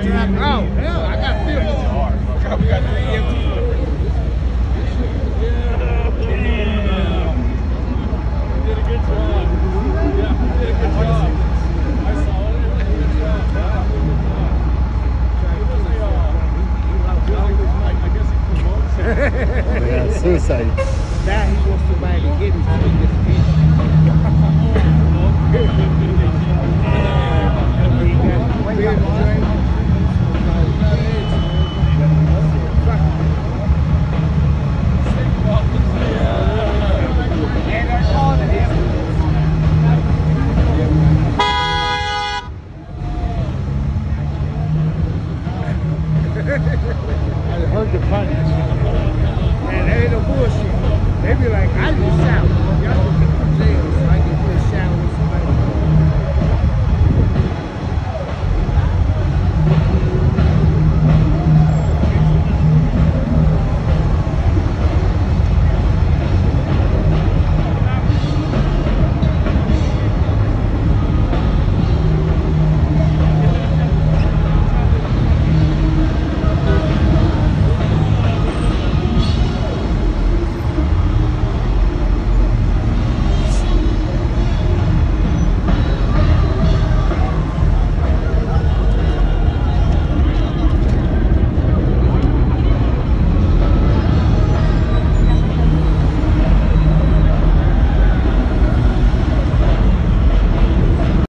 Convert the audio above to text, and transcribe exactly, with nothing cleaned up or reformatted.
hell, I got fifty. We got the E M T. Did a good job. Yeah, did a good job. I saw it. Good job. It was a, uh, I guess it promotes. Yeah, suicide.